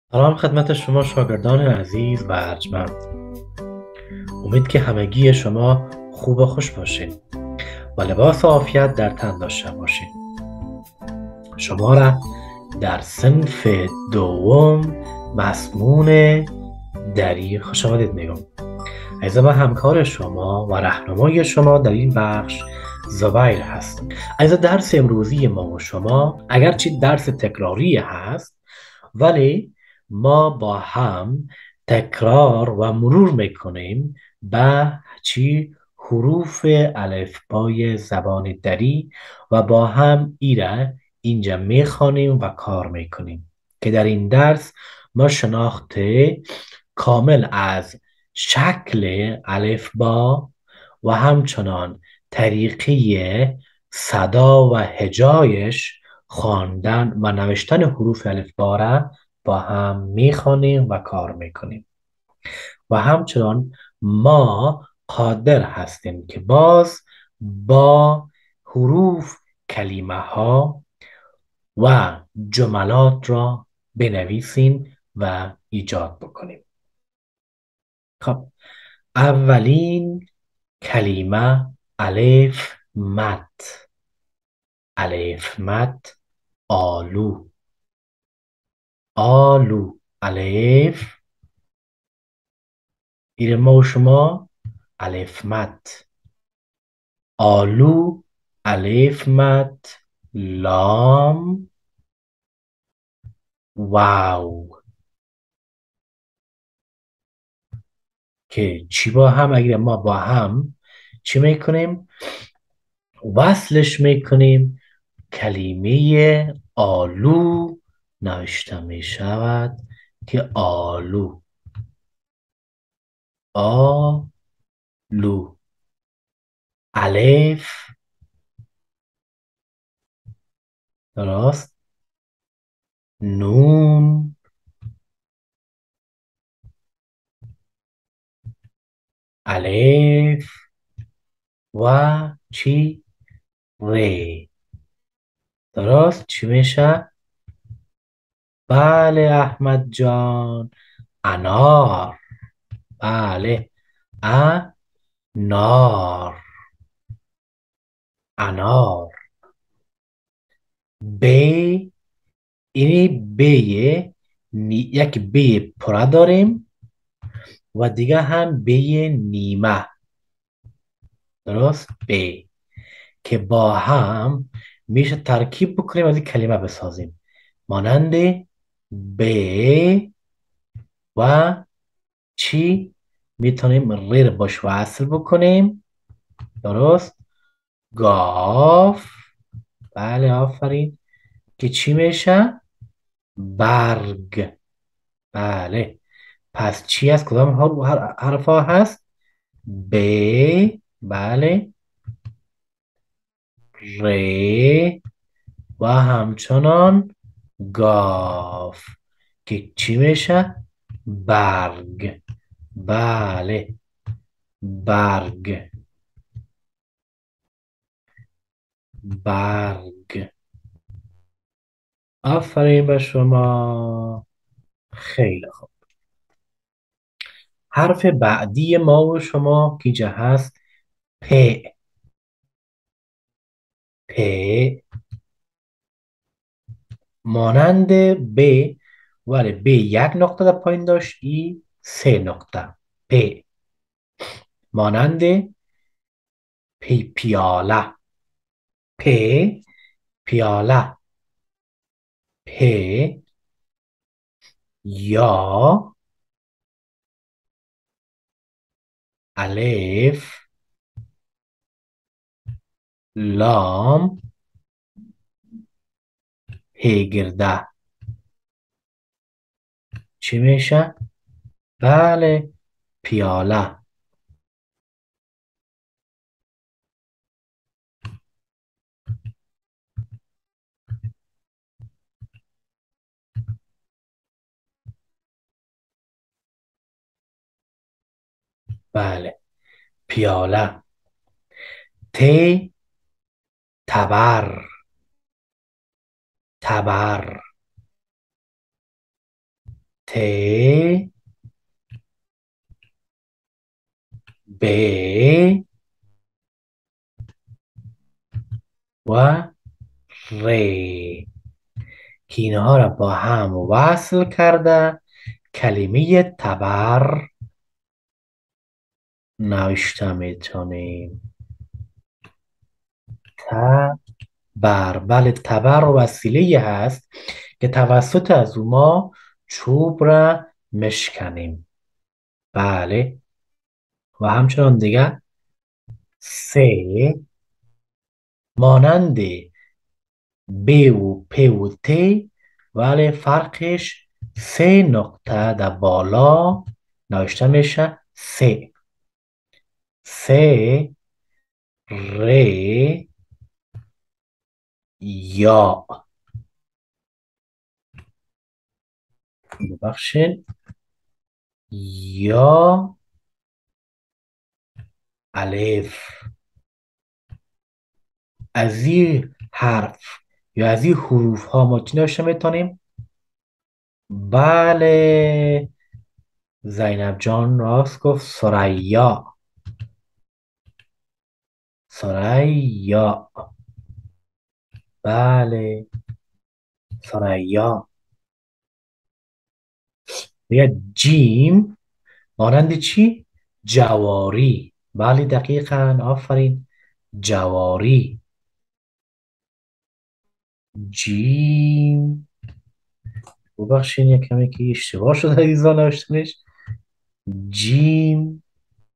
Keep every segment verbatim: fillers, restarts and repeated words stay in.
سلام خدمت شما شاگردان عزیز و ارجمند. امید که همگی شما خوب و خوش باشین و لباس عافیت در تن داشته باشین. شما را در صنف دوم مسمون دری خوش آمدید میگم. از من همکار شما و راهنمای شما در این بخش زبیر هست. از درس امروزی ما و شما اگرچه درس تکراری هست، ولی ما با هم تکرار و مرور میکنیم به چی حروف الفبای زبان دری و با هم ایره اینجا میخوانیم و کار میکنیم که در این درس ما شناخت کامل از شکل الفبا و همچنان طریقه صدا و هجایش خواندن و نوشتن حروف الفبا را با هم میخوانیم و کار میکنیم و همچنان ما قادر هستیم که باز با حروف کلمه ها و جملات را بنویسیم و ایجاد بکنیم. خب اولین کلمه الف مد. الف مد آلو. آلو الف ایر ما و شما الف مد. آلو الف مد لام واو. که چی با هم اگر ما با هم چی میکنیم؟ وصلش میکنیم. کلمه آلو نوشته می شود که آلو. آلو. الف درست. نون. الف و چی ری. درست. چی میشه؟ بله احمد جان، انار. بله انار. انار. ب. اینی بیه نی... یک بی پره داریم و دیگه هم بی نیمه. درست. بی که با هم میشه ترکیب بکنیم از این کلمه بسازیم، مانند ب و چی میتونیم ری رو باش وصل بکنیم. درست. گاف. بله آفرین. که چی میشه؟ برگ. بله. پس چی از کدام حرف ها هست؟ ب. بله. ر و همچنان گاف که چی میشه؟ برگ. بله برگ. برگ. آفرین به شما. خیلی خوب. حرف بعدی ما و شما که جه هست پ. پ مانند ب، ولی ب یک نقطه در پایین داشت، ای سه نقطه. پ مانند پی پیاله. پ پیاله. پ یا الف لام ه گرده. چی میشه؟ بله پیاله. بله پیاله. ت تبر. تبر. ت ب و ر که اینها را با هم وصل کرده کلمه تبر نوشته میتونیم. تبر، بله، تبر وسیله هست که توسط از او ما چوب را مشکنیم. بله. و همچنان دیگه سه مانند ب و پ و ت، ولی فرقش سه نقطه در بالا نوشته میشه سه. سه ر یا، ببخشید، یا الف. از این حرف یا از این حروف ها ما چی نوشته میتونیم؟ بله، زینب جان راست گفت، ثریا. ثریا، بله، ثریا. دیگه جیم مانند چی؟ جواری. بله دقیقاً، آفرین، جواری. جیم، ببخشید یک کمی که اشتباه شده ایزا نوشتنش. جیم،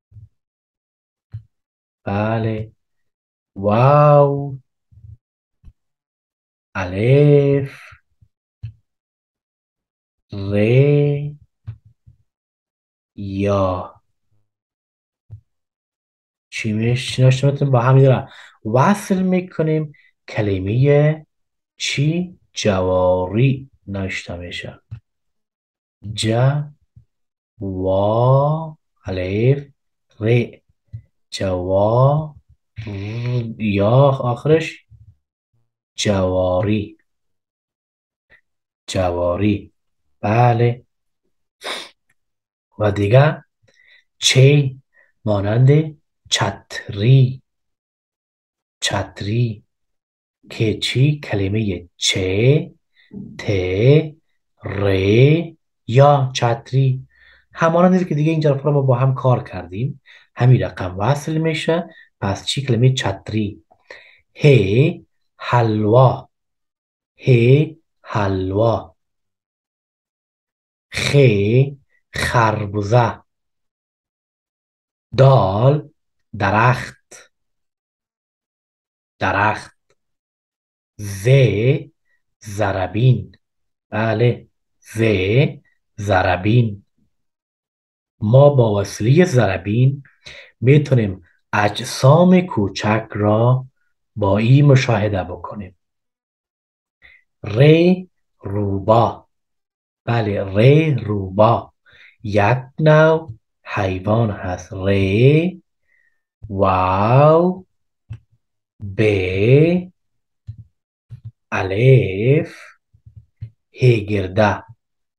بله. واو، الف، ر یا. چی میش چی نوشته میتونیم با همین را وصل میکنیم کلمه چی؟ جواری نوشته میشه. ج وا الف ر، جوا یا آخرش جواری. جواری، بله. و دیگه چه مانند چتری. چتری که چی؟ کلمه چه ت ر یا چتری. همانند که دیگه اینجا رو ما با هم کار کردیم، همین رقم وصل میشه. پس چی؟ کلمه چتری. ه حلوا. ه حلوا. خ خربزه. دال درخت. درخت. ز زربین. بله، ز زربین. ما با وسیله زربین میتونیم اجسام کوچک را با این مشاهده بکنیم. ر روبا. بله، ر روبا یک نوع حیوان هست. ر واو ب الف هگرده.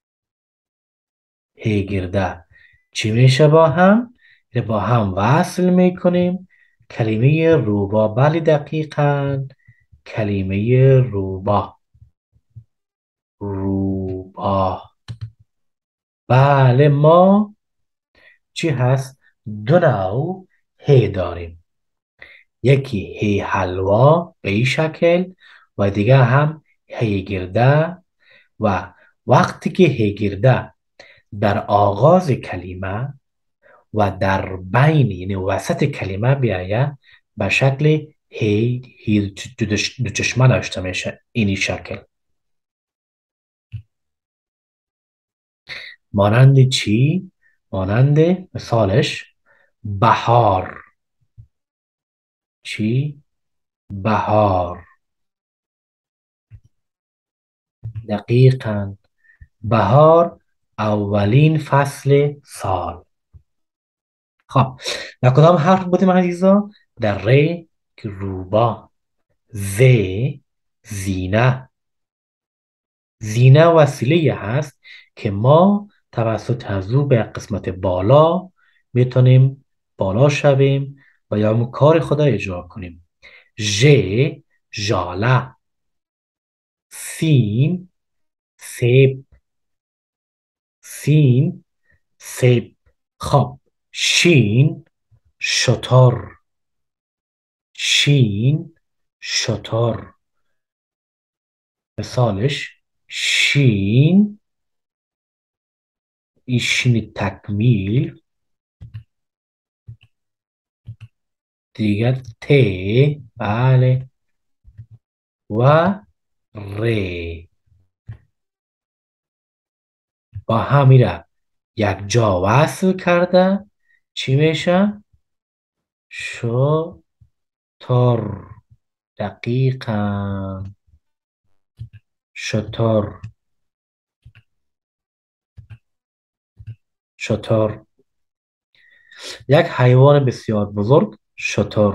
هگرده چی میشه با هم؟ با هم وصل میکنیم کلمه روبا. بله دقیقاً، کلمه روبا. روبا، بله. ما چی هست؟ دو نوع ه داریم. یکی ه حلوا به این شکل و دیگه هم ه گرده. و وقتی که ه گرده در آغاز کلمه و در بین، یعنی وسط کلمه بیاید، به شکل هی هی دو چشمه داشته میشه. اینی شکل مانند چی؟ مانند مثالش بهار. چی؟ بهار، دقیقاً. بهار اولین فصل سال. خب در کدام حرف بودیم عزیزا؟ در ر که روبا. ز زینه. زینه وسیله هست که ما توسط از او به قسمت بالا میتونیم بالا شویم و یا همون کار خدا اجرا کنیم. ژ، ژاله. سین، سیب. سین، سیب. خب. شین، شتر. شین، شتر. مثالش شین، این شین تکمیل. دیگر ت، بله، و ر. با همیره یک جا وصل کرده چی میشه؟ شتر. دقیقا. شتر. شتر یک حیوان بسیار بزرگ. شتر.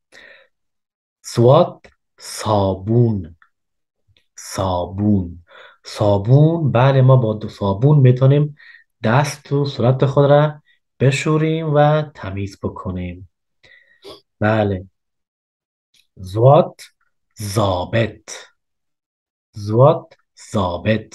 سوات، صابون. صابون. صابون، بله، ما با دو صابون میتونیم دست و صورت خود را بشوریم و تمیز بکنیم. بله. زوات، ضابط. زوات، ضابط.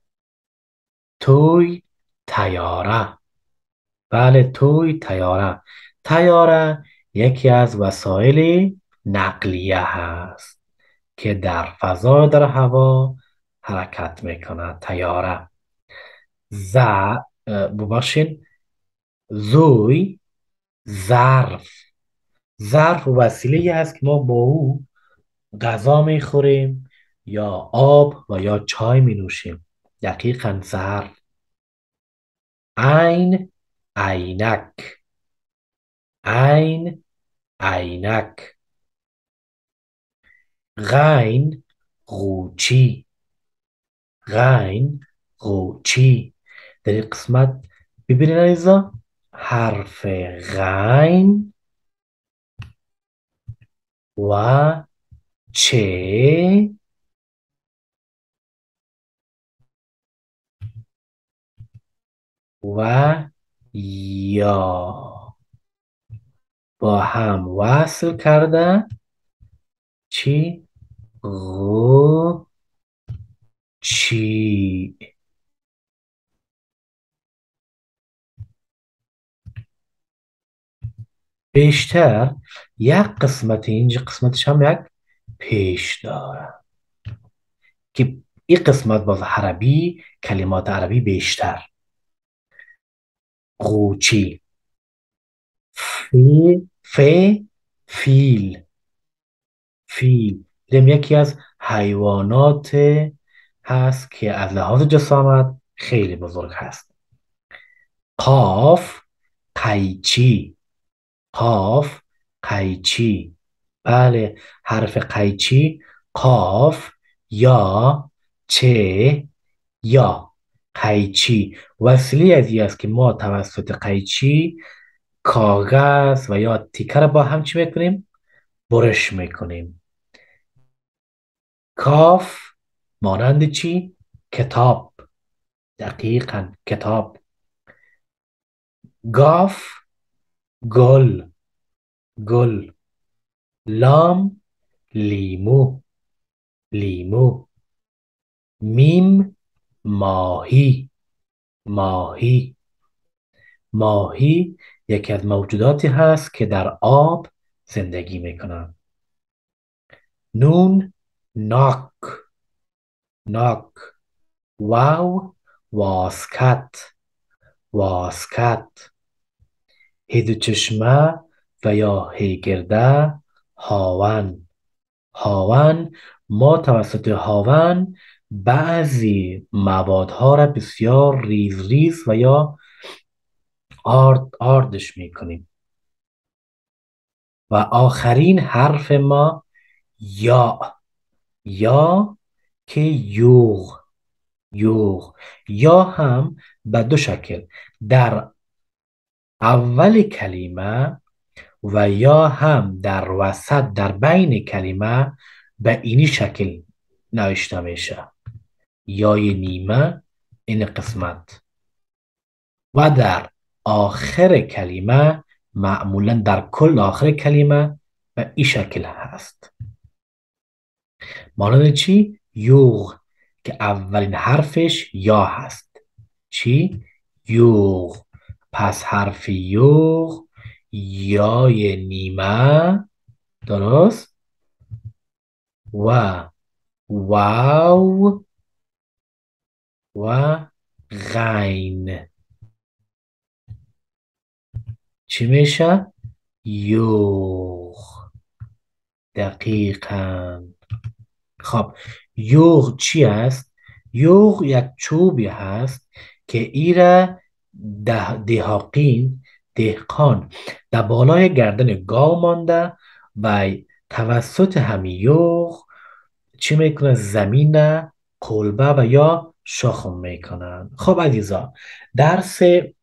توی، تیاره. بله، توی، تیاره. تیاره یکی از وسایل نقلیه هست که در فضا، در هوا حرکت میکنه. تیاره. ز، ببخشید، زوی، ظرف. ظرف وسیله است که ما با او غذا میخوریم یا آب و یا چای می نوشیم. دقیقاً ظرف. عین، عینک. عین، عینک. غین، قوچی. غین، قوچی. در این قسمت ببینید عزیزا، حرف غین و چه و یا با هم وصل کرده چی؟ غو، چی. بیشتر یک قسمت، اینجا قسمتش هم یک پیش داره که این قسمت باز عربی، کلمات عربی بیشتر. قوچی. فی، فی، فیل. فیل دم یکی از حیوانات هست که از لحاظ جسامت خیلی بزرگ هست. قاف، قیچی. قاف، قیچی. بله، حرف قیچی. قاف یا چه یا. قیچی وسیله ازی است که ما توسط قیچی کاغذ و یا تیکه را با هم چی میکنیم؟ برش میکنیم. کاف مانند چی؟ کتاب. دقیقاً کتاب. گاف، گل. گل. لام، لیمو. لیمو. میم، ماهی. ماهی. ماهی یکی از موجوداتی هست که در آب زندگی میکنند. نون، ناک. ناک. واو، واسکت. واسکت. هیدو چشمه و یا هیگرده، هاون. هاون، ما توسط هاون بعضی موادها را بسیار ریز ریز و یا آرد آردش میکنیم. و آخرین حرف ما یا. یا که یوغ. یوغ. یا هم به دو شکل، در اول کلمه و یا هم در وسط، در بین کلمه به اینی شکل نوشته میشه. یای نیمه این قسمت. و در آخر کلمه، معمولا در کل آخر کلمه به این شکل هست. مانند چی؟ یوغ که اولین حرفش یا هست. چی؟ یوغ. پس حرف یوغ یای نیمه، درست، و واو و غین چی میشه؟ یوغ. دقیقاً. خب یوغ چی است؟ یوغ یک چوبی هست که ایره ده دهاقین دهقان در بالای گردن گاو مانده و توسط همین یوغ چی میکنه؟ زمین قلبه و یا شخم میکنن. خب عزیزا، درس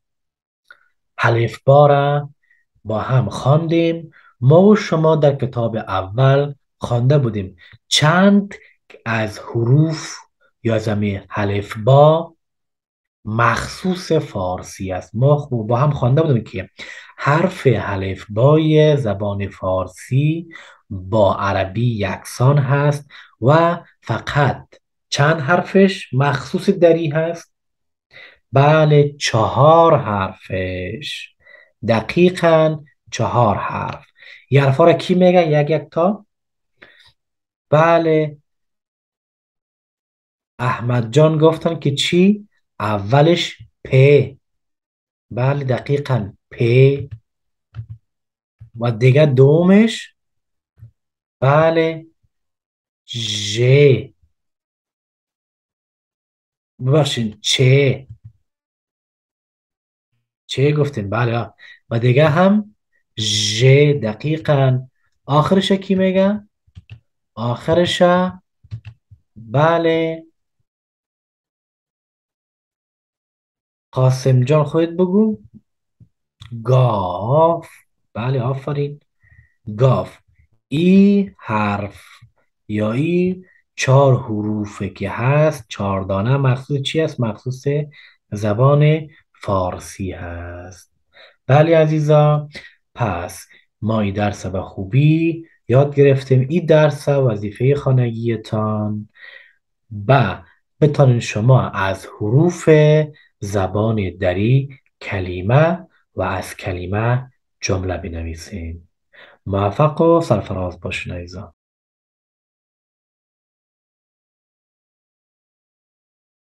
الفبا را با هم خواندیم. ما و شما در کتاب اول خوانده بودیم چند از حروف یا زمین الفبا مخصوص فارسی است. ما با هم خوانده بودیم که حرف الفبای زبان فارسی با عربی یکسان هست و فقط چند حرفش مخصوص دری هست؟ بله، چهار حرفش. دقیقاً چهار حرف. یه حرفا را کی میگه یک یک تا؟ بله، احمد جان گفتن که چی؟ اولش پ. بله دقیقاً پ. و دیگه دومش بله ژ. ببخشید چه. چه گفتیم؟ بله. و دیگه هم ژ. دقیقاً. آخرش کی میگه؟ آخرش بله قاسم جان خودت بگو. گاف. بله آفرین. گاف. ای حرف یا ای چهار حروفه که هست، چهار دانه، مخصوص چی هست؟ مخصوص زبان فارسی هست. بله عزیزا، پس ما این درس به خوبی یاد گرفتیم. این درس وظیفه خانگیتان و بتانید شما از حروف زبان دری کلمه و از کلمه جمله بنویسین. موفق و سرفراز باشین عزیزان.